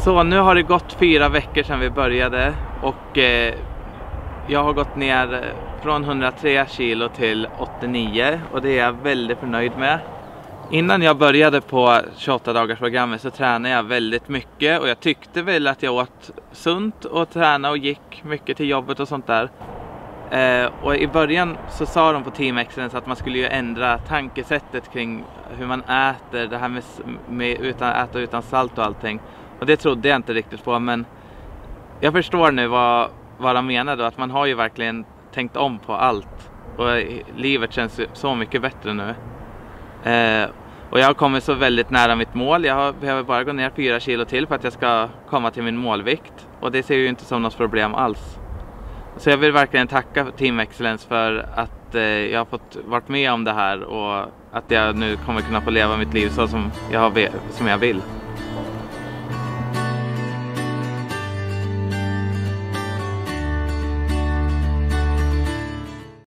Så nu har det gått 4 veckor sedan vi började och jag har gått ner från 103 kilo till 89 och det är jag väldigt förnöjd med. Innan jag började på 28-dagarsprogrammet så tränade jag väldigt mycket och jag tyckte väl att jag åt sunt och tränade och gick mycket till jobbet och sånt där. Och i början så sa de på Team Excellence att man skulle ju ändra tankesättet kring hur man äter, det här med äta utan salt och allting. Och det trodde jag inte riktigt på, men jag förstår nu vad de menade, att man har ju verkligen tänkt om på allt. Och livet känns så mycket bättre nu. Och jag har kommit så väldigt nära mitt mål. Jag behöver bara gå ner 4 kilo till för att jag ska komma till min målvikt. Och det ser ju inte som något problem alls. Så jag vill verkligen tacka Team Excellence för att jag har fått varit med om det här. Och att jag nu kommer kunna få leva mitt liv så som jag vill.